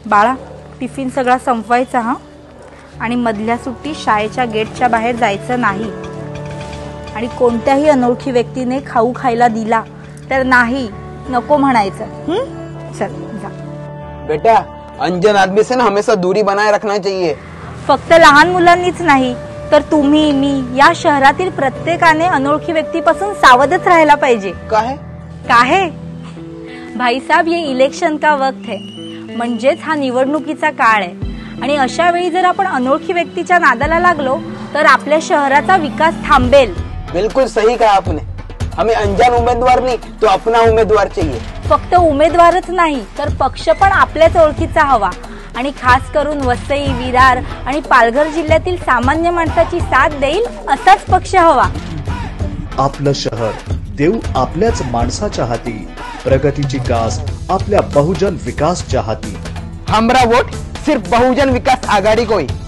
बाळा, टिफिन सगळा संपवायचा हा, आणि मधल्या सुट्टी शाळेच्या गेटच्या बाहेर जायचं नाही. आणि कोणत्याही अनोळखी व्यक्तीने खाऊ खायला दिला तर नाही, नको म्हणायचं. चल जा. बेटा, अनजान आदमी से ना हमेशा दूरी बनाए रखना चाहिए. फक्त लहान मुलांनीच नाही तर तुम्ही, मी, या शहरातील प्रत्येकाने अनोळखी व्यक्तीपासून सावधच राहायला पाहिजे. काहे भाई साहब, ये इलेक्शन का वक्त है, म्हणजेच हा निवडणुकीचा काळ आहे. आणि अशा वेळी जर आपण अनोळखी व्यक्तीच्या नादाला लागलो तर आपल्या शहराचा विकास थांबेल. बिल्कुल सही कहा आपने. हमें अनजान उमेदवार नहीं तो अपना उमेदवार चाहिए. फक्त उमेदवारच नाही तर पक्ष पण आपल्याच ओळखीचा हवा. आणि खास करून वसई, विरार आणि पालघर जिल्ह्यातील सामान्य माणसाची साथ देईल असाच पक्ष हवा. आपलं शहर देऊ आपल्याच माणसाच्या हाती, प्रगतीची कास आपल्या बहुजन विकासच्या हाती. हमारा वोट सिर्फ बहुजन विकास आघाड़ी को ही.